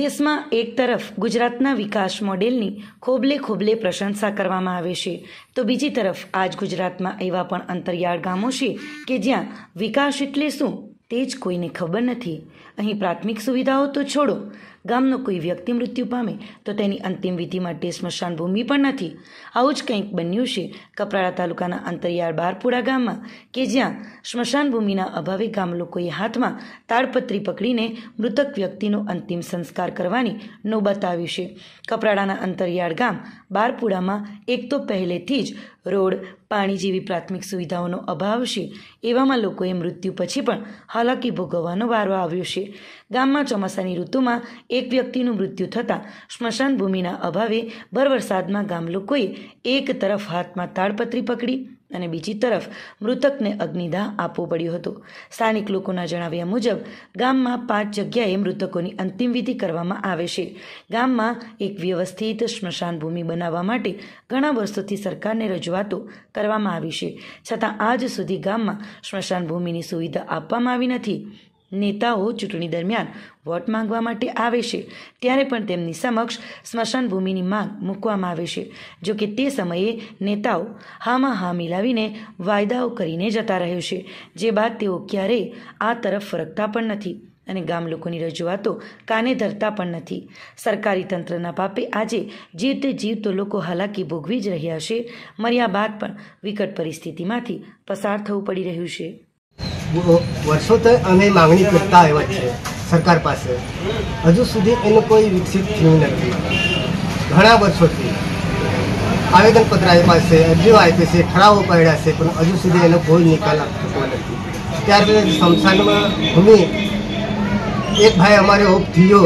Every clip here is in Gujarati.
દેશમાં એક તરફ ગુજરાતના વિકાસ મોડેલની ખોબલે ખોબલે પ્રશંસા કરવામાં આવે છે, તો બીજી તરફ આજ ગુજરાતમાં એવા પણ અંતરિયાળ ગામો છે કે જ્યાં વિકાસ એટલે શું તે જ કોઈને ખબર નથી. અહીં પ્રાથમિક સુવિધાઓ તો છોડો, ગામનો કોઈ વ્યક્તિ મૃત્યુ પામે તો તેની અંતિમ વિધિ માટે સ્મશાન ભૂમિ પણ નથી. આવું જ કંઈક બન્યું છે કપરાડા તાલુકાના અંતરિયાળ બારપુરા ગામમાં, કે જ્યાં સ્મશાન ભૂમિના અભાવે ગામ લોકોએ હાથમાં તાડપત્રી પકડીને મૃતક વ્યક્તિનો અંતિમ સંસ્કાર કરવાની નોબત આવી છે. કપરાડાના અંતરિયાળ ગામ બારપુરામાં એક તો પહેલેથી જ રોડ, પાણી જેવી પ્રાથમિક સુવિધાઓનો અભાવ છે. એવામાં લોકોએ મૃત્યુ પછી પણ હાલાકી ભોગવવાનો વારો આવ્યો છે. ગામમાં ચોમાસાની ઋતુમાં એક વ્યક્તિનું મૃત્યુ થતાં સ્મશાન ભૂમિના અભાવે ભર વરસાદમાં ગામ લોકોએ એક તરફ હાથમાં તાડપત્રી પકડી અને બીજી તરફ મૃતકને અગ્નિદાહ આપવો પડ્યો હતો. સ્થાનિક લોકોના જણાવ્યા મુજબ ગામમાં 5 જગ્યાએ મૃતકોની અંતિમ વિધિ કરવામાં આવે છે. ગામમાં એક વ્યવસ્થિત સ્મશાન ભૂમિ બનાવવા માટે ઘણા વર્ષોથી સરકારને રજૂઆતો કરવામાં આવી છે, છતાં આજ સુધી ગામમાં સ્મશાન ભૂમિની સુવિધા આપવામાં આવી નથી. નેતાઓ ચૂંટણી દરમિયાન વોટ માંગવા માટે આવે છે ત્યારે પણ તેમની સમક્ષ સ્મશાન ભૂમિની માંગ મૂકવામાં આવે છે. જોકે તે સમયે નેતાઓ હામાં હા મિલાવીને વાયદાઓ કરીને જતા રહે છે, જે બાદ તેઓ ક્યારેય આ તરફ ફરકતા પણ નથી અને ગામ લોકોની રજૂઆતો કાને ધરતા પણ નથી. સરકારી તંત્રના પાપે આજે જીવતે જીવતો લોકો હાલાકી ભોગવી જ રહ્યા છે. મર્યા બાદ પણ વિકટ પરિસ્થિતિમાંથી પસાર થવું પડી રહ્યું છે. વર્ષોથી અમે માંગણી કરતા આવ્યા છે સરકાર પાસે, હજુ સુધી એનું કોઈ વિકસિત થયું નથી. ઘણા વર્ષોથી આવેદનપત્ર આપ્યા છે, અરજીઓ આપી છે, ઠરાવો પડ્યા છે, પણ હજુ સુધી એનો કોઈ નિકાલ થતો નથી. ત્યારબાદ સ્મશાનમાં ભૂમિ એક ભાઈ અમારે ઓફ થયો,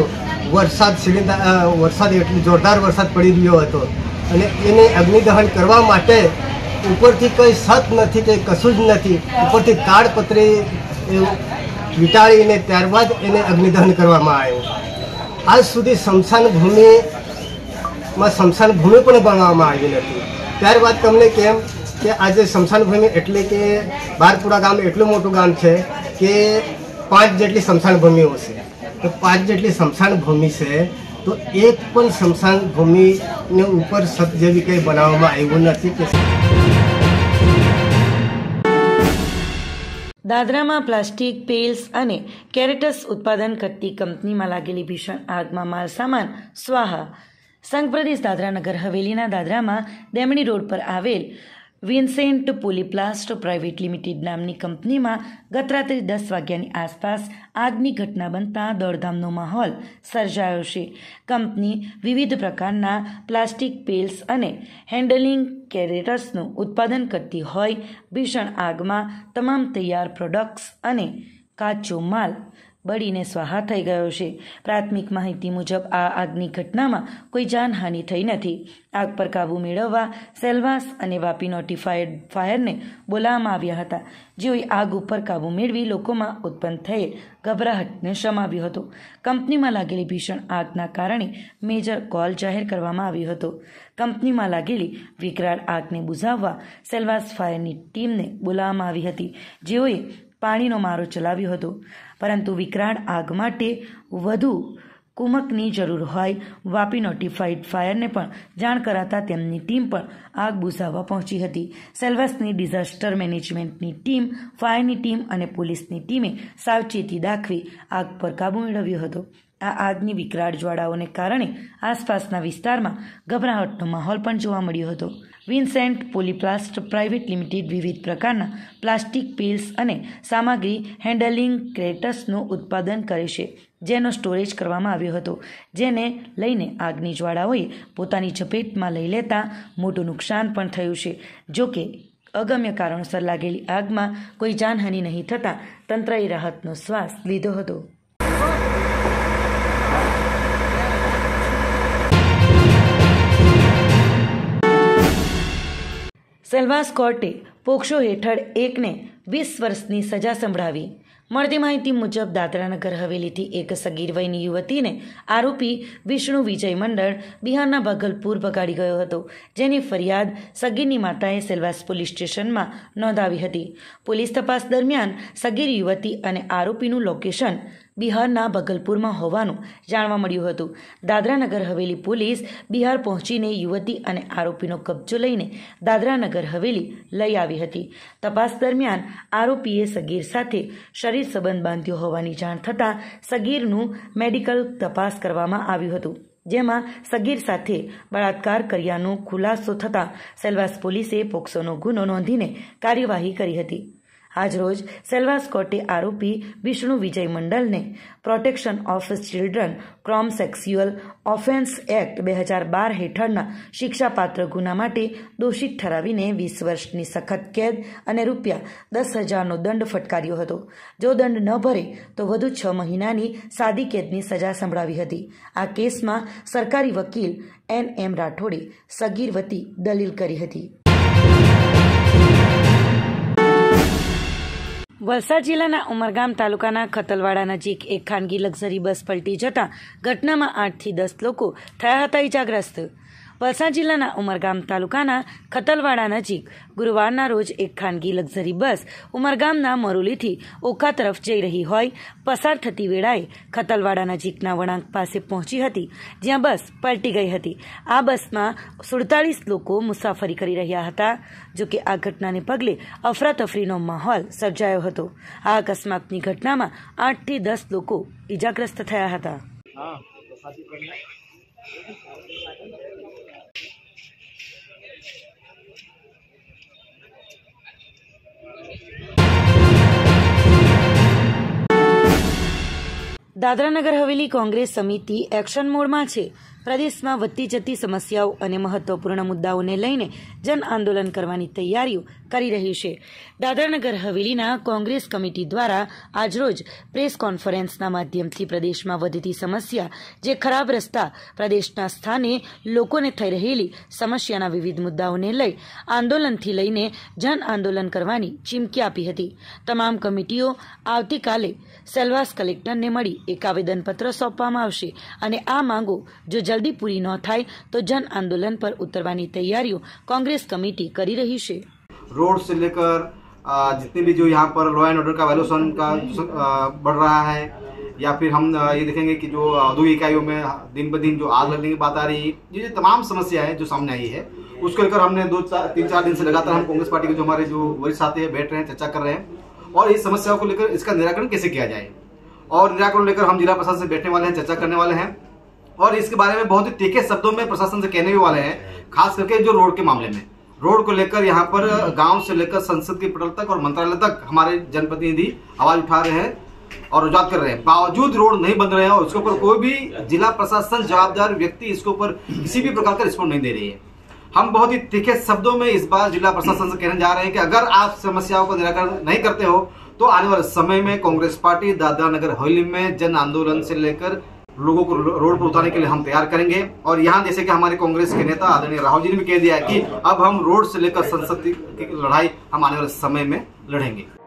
વરસાદ એટલો જોરદાર વરસાદ પડી રહ્યો હતો અને એને અગ્નિદહન કરવા માટે ઉપરથી કંઈ છત નથી, કંઈ કશું જ નથી, ઉપરથી તાડપત્રી વીંટાળીને ત્યારબાદ એને અગ્નિદહન કરવામાં આવ્યું. આજ સુધી સ્મશાન ભૂમિ પણ બનાવવામાં આવી નથી. ત્યારબાદ તમને કેમ કે આજે સ્મશાન ભૂમિ એટલે કે બારપુરા ગામ એટલું મોટું ગામ છે કે 5 જેટલી સ્મશાન ભૂમિઓ છે. તો 5 જેટલી સ્મશાન ભૂમિ છે તો એક પણ સ્મશાન ભૂમિને ઉપર છત જેવી કંઈ બનાવવામાં આવ્યું નથી. કે દાદરામાં પ્લાસ્ટિક, પેલ્સ અને કેરેટસ ઉત્પાદન કરતી કંપનીમાં લાગેલી ભીષણ આગમાં માલ સામાન સ્વાહા. સંઘ પ્રદેશ દાદરા નગર હવેલીના દાદરામાં દેમણી રોડ પર આવેલ વિન્સેન્ટ પોલીપ્લાસ્ટ પ્રાઇવેટ લિમિટેડ નામની કંપનીમાં ગત રાત્રે 10 વાગ્યાની આસપાસ આગની ઘટના બનતા દોડધામનો માહોલ સર્જાયો છે. કંપની વિવિધ પ્રકારના પ્લાસ્ટિક, પેલ્સ અને હેન્ડલિંગ કેરેટસનું ઉત્પાદન કરતી હોય ભીષણ આગમાં તમામ તૈયાર પ્રોડક્ટ્સ અને કાચો માલ બળીને સ્વાહા થઈ ગયો છે. પ્રાથમિક માહિતી મુજબ આ આગની ઘટનામાં કોઈ જાનહાનિ થઈ નથી. આગ પર કાબૂ મેળવવા સેલવાસ અને વાપી નોટિફાઈડ ફાયરને બોલાવવામાં આવ્યા હતા, જેઓએ આગ ઉપર કાબૂ મેળવી લોકોમાં ઉત્પન્ન થયેલ ગભરાહટને શમાવ્યો હતો. કંપનીમાં લાગેલી ભીષણ આગના કારણે મેજર કોલ જાહેર કરવામાં આવ્યો હતો. કંપનીમાં લાગેલી વિકરાળ આગને બુઝાવવા સેલવાસ ફાયરની ટીમને બોલાવવામાં આવી હતી, જેઓએ પાણીનો મારો ચલાવ્યો હતો, પરંતુ વિકરાળ આગ માટે વધુ કુમકની જરૂર હોય વાપી નોટિફાઈડ ફાયરને પણ જાણ કરાતા તેમની ટીમ પણ આગ બુઝાવવા પહોંચી હતી. સેલવાસની ડિઝાસ્ટર મેનેજમેન્ટની ટીમ, ફાયરની ટીમ અને પોલીસની ટીમે સાવચેતી દાખવી આગ પર કાબૂ મેળવ્યો હતો. આ આગની વિકરાળ જ્વાળાઓને કારણે આસપાસના વિસ્તારમાં ગભરાહટનો માહોલ પણ જોવા મળ્યો હતો. વિન્સેન્ટ પોલીપ્લાસ્ટ પ્રાઇવેટ લિમિટેડ વિવિધ પ્રકારના પ્લાસ્ટિક, પેલ્સ અને સામગ્રી હેન્ડલિંગ ક્રેટસનું ઉત્પાદન કરે છે, જેનો સ્ટોરેજ કરવામાં આવ્યો હતો, જેને લઈને આગની જ્વાળાઓએ પોતાની ઝપેટમાં લઈ લેતા મોટું નુકસાન પણ થયું છે. જોકે અગમ્ય કારણોસર લાગેલી આગમાં કોઈ જાનહાનિ નહીં થતાં તંત્રએ રાહતનો શ્વાસ લીધો હતો. સેલવાસ કોર્ટે પોક્સો હેઠળ એકને 20 વર્ષની સજા સંભળાવી. મળતી માહિતી મુજબ દાદરાનગર હવેલીથી એક સગીર વયની યુવતીને આરોપી વિષ્ણુ વિજય મંડળ બિહારના ભાગલપુર ભગાડી ગયો હતો, જેની ફરિયાદ સગીરની માતાએ સેલવાસ પોલીસ સ્ટેશનમાં નોંધાવી હતી. પોલીસ તપાસ દરમિયાન સગીર યુવતી અને આરોપીનું લોકેશન બિહારના ભગલપુરમાં હોવાનું જાણવા મળ્યું હતું. દાદરા નગર હવેલી પોલીસ બિહાર પહોંચીને યુવતી અને આરોપીનો કબજો લઈને દાદરા નગર હવેલી લઈ આવી હતી. તપાસ દરમિયાન આરોપીએ સગીર સાથે શરીર સંબંધ બાંધ્યો હોવાની જાણ થતાં સગીરનું મેડિકલ તપાસ કરવામાં આવ્યું હતું, જેમાં સગીર સાથે બળાત્કાર કર્યાનો ખુલાસો થતાં સેલવાસ પોલીસે પોક્સોનો ગુનો નોંધીને કાર્યવાહી કરી હતી. આજરોજ સેલવાસ કોર્ટે આરોપી વિષ્ણુ વિજય મંડલને protection of children crime sexual offence act 2012 હેઠળના શિક્ષાપાત્ર ગુના માટે દોષિત ઠરાવીને 20 વર્ષની સખત કેદ અને ₹10,000નો દંડ ફટકાર્યો હતો. જો દંડ ન ભરે તો વધુ 6 મહિનાની સાદી કેદની સજા સંભળાવી હતી. આ કેસમાં સરકારી વકીલ N.M. રાઠોડે સગીર વતી દલીલ કરી હતી. વલસાડ જિલ્લાના ઉમરગામ તાલુકાના ખતલવાડા નજીક એક ખાનગી લક્ઝરી બસ પલટી જતાં ઘટનામાં 8 થી 10 લોકો થયા હતા ઇજાગ્રસ્ત. વલસાડ જિલ્લાના ઉમરગામ તાલુકાના ખતલવાડા નજીક ગુરુવારના રોજ એક ખાનગી લક્ઝરી બસ ઉમરગામના મરોલીથી ઓખા તરફ જઈ રહી હોય પસાર થતી વેળાએ ખતલવાડા નજીકના વળાંક પાસે પહોંચી હતી, જ્યાં બસ પલટી ગઈ હતી. આ બસમાં 47 લોકો મુસાફરી કરી રહ્યા હતા. જોકે આ ઘટનાને પગલે અફરાતફરીનો માહોલ સર્જાયો હતો. આ અકસ્માતની ઘટનામાં 8 થી 10 લોકો ઇજાગ્રસ્ત થયા હતા. દાદરાનગર હવેલી કોંગ્રેસ સમિતિ એક્શન મોડમાં છે. પ્રદેશમાં વધતી જતી સમસ્યાઓ અને મહત્વપૂર્ણ મુદ્દાઓને લઈને જન આંદોલન કરવાની તૈયારીઓ કરી રહી છે. દાદરાનગર હવેલીના કોંગ્રેસ કમિટી દ્વારા આજરોજ પ્રેસ કોન્ફરન્સના માધ્યમથી પ્રદેશમાં વધતી સમસ્યા, જે ખરાબ રસ્તા, પ્રદેશના સ્થાને લોકોને થઈ રહેલી સમસ્યાના વિવિધ મુદ્દાઓને લઈ આંદોલનથી લઈને જન આંદોલન કરવાની ચીમકી આપી હતી. તમામ કમિટીઓ આવતીકાલે સેલવાસ કલેક્ટરને મળી એક આવેદનપત્ર સોંપવામાં આવશે અને આ માંગો જો જલ્દી પૂરી ન થાય તો જન આंदोलन पर उतरवानी तैयारियों कांग्रेस कमेटी करी रही है. रोड से लेकर जितने भी जो यहाँ पर लॉ एंड ऑर्डर का वायलेशन का बढ़ रहा है, या फिर हम ये देखेंगे कि जो औद्योगिक इकाइयों में दिन ब दिन जो आग लगने की बात आ रही है, ये तमाम समस्या है जो सामने आई है, उसको लेकर हमने 3-4 दिन से लगातार हम कांग्रेस पार्टी के जो हमारे जो वरिष्ठ साथी है बैठ रहे हैं, चर्चा कर रहे हैं और इस समस्याओं को लेकर इसका निराकरण कैसे किया जाए, और निराकरण लेकर हम जिला प्रशासन से बैठने वाले हैं, चर्चा करने वाले हैं और इसके बारे में बहुत ही तीखे शब्दों में प्रशासन से कहने भी वाले हैं. खास करके जो रोड के मामले में, रोड को लेकर यहाँ पर गांव से लेकर संसद के पटल तक और मंत्रालय तक हमारे जनप्रतिनिधि आवाज उठा रहे हैं और रुझान कर रहे हैं. बावजूद रोड नहीं बन रहे हैं और उसके ऊपर कोई भी जिला प्रशासन जवाबदार व्यक्ति इसके ऊपर किसी भी प्रकार का रिस्पॉन्स नहीं दे रही है. हम बहुत ही तीखे शब्दों में इस बार जिला प्रशासन से कहने जा रहे हैं कि अगर आप समस्याओं का निराकरण नहीं करते हो तो आने वाले समय में कांग्रेस पार्टी दादरा नगर हवेली में जन आंदोलन से लेकर लोगों को रोड पर उतारने के लिए हम तैयार करेंगे. और यहाँ जैसे कि हमारे कांग्रेस के नेता आदरणीय राहुल जी ने भी कह दिया है कि अब हम रोड से लेकर संसद की लड़ाई हम आने वाले समय में लड़ेंगे.